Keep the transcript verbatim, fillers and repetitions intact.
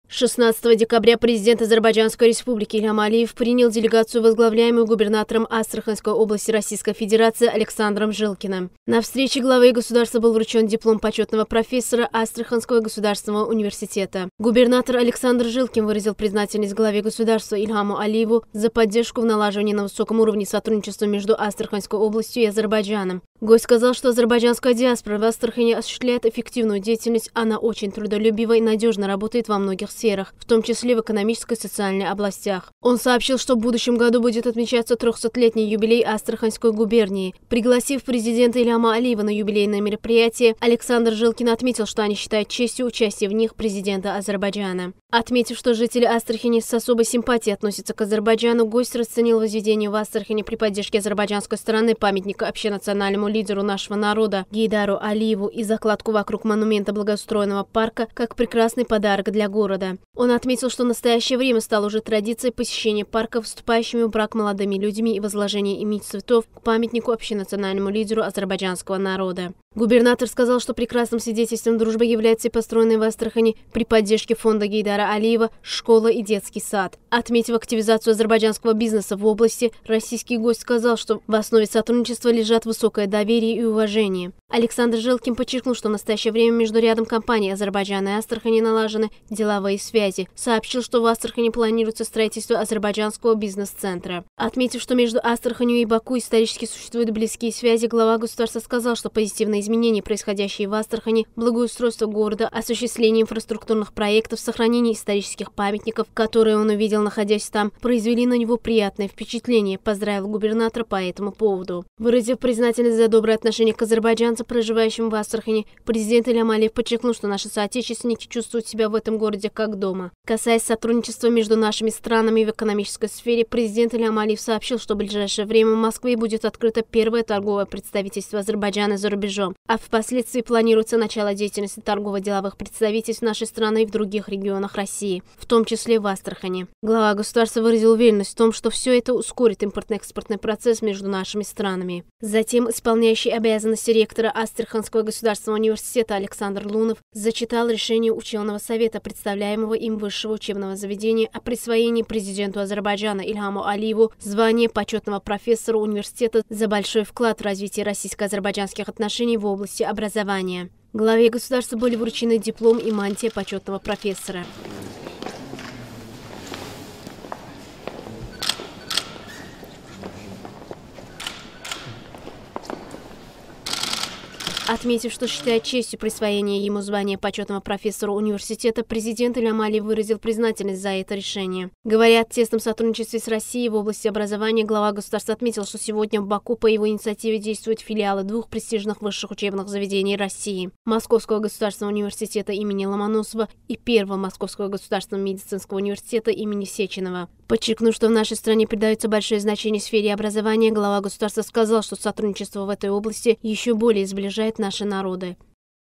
шестнадцатого декабря президент Азербайджанской республики Ильхам Алиев принял делегацию, возглавляемую губернатором Астраханской области Российской Федерации Александром Жилкиным. На встрече главы государства был вручен диплом почетного профессора Астраханского государственного университета. Губернатор Александр Жилкин выразил признательность главе государства Ильхаму Алиеву за поддержку в налаживании на высоком уровне сотрудничества между Астраханской областью и Азербайджаном. Гость сказал, что азербайджанская диаспора в Астрахани осуществляет эффективную деятельность, она очень трудолюбива и надежно работает во многих сферах, в том числе в экономической и социальной областях. Он сообщил, что в будущем году будет отмечаться трехсотлетний юбилей Астраханской губернии. Пригласив президента Ильхама Алиева на юбилейное мероприятие, Александр Жилкин отметил, что они считают честью участия в них президента Азербайджана. Отметив, что жители Астрахани с особой симпатией относятся к Азербайджану, гость расценил возведение в Астрахани при поддержке азербайджанской стороны памятника общенациональному лидеру нашего народа Гейдару Алиеву и закладку вокруг монумента благоустроенного парка как прекрасный подарок для города. Он отметил, что в настоящее время стало уже традицией посещения парка вступающими в брак молодыми людьми и возложения ими цветов к памятнику общенациональному лидеру азербайджанского народа. Губернатор сказал, что прекрасным свидетельством дружбы является и построенный в Астрахани при поддержке фонда Гейдара Алиева школа и детский сад. Отметив активизацию азербайджанского бизнеса в области, российский гость сказал, что в основе сотрудничества лежат высокое доверие и уважение. Александр Жилкин подчеркнул, что в настоящее время между рядом компаний Азербайджана и Астрахани налажены деловые связи. Сообщил, что в Астрахани планируется строительство азербайджанского бизнес-центра. Отметив, что между Астраханью и Баку исторически существуют близкие связи, глава государства сказал, что позитивные изменения, происходящие в Астрахани, благоустройство города, осуществление инфраструктурных проектов, сохранение исторических памятников, которые он увидел, находясь там, произвели на него приятное впечатление, поздравил губернатора по этому поводу. Выразив признательность за доброе отношение к азербайджанцам, проживающим в Астрахани, президент Ильхам Алиев подчеркнул, что наши соотечественники чувствуют себя в этом городе как дома. Касаясь сотрудничества между нашими странами в экономической сфере, президент Ильхам Алиев сообщил, что в ближайшее время в Москве будет открыто первое торговое представительство Азербайджана за рубежом, а впоследствии планируется начало деятельности торгово-деловых представительств нашей страны и в других регионах России, в том числе в Астрахани. Глава государства выразил уверенность в том, что все это ускорит импортно-экспортный процесс между нашими странами. Затем исполняющий обязанности ректора Астраханского государственного университета Александр Лунов зачитал решение ученого совета, представляемого им высшего учебного заведения, о присвоении президенту Азербайджана Ильхаму Алиеву звания почетного профессора университета за большой вклад в развитие российско-азербайджанских отношений в области образования. Главе государства были вручены диплом и мантия почетного профессора. Отметив, что считает честью присвоение ему звания почетного профессора университета, президент Ильхам Алиев выразил признательность за это решение. Говоря о тесном сотрудничестве с Россией в области образования, глава государства отметил, что сегодня в Баку по его инициативе действуют филиалы двух престижных высших учебных заведений России – Московского государственного университета имени Ломоносова и Первого Московского государственного медицинского университета имени Сеченова. Подчеркнув, что в нашей стране придается большое значение сфере образования, глава государства сказал, что сотрудничество в этой области еще более сближает наши народы.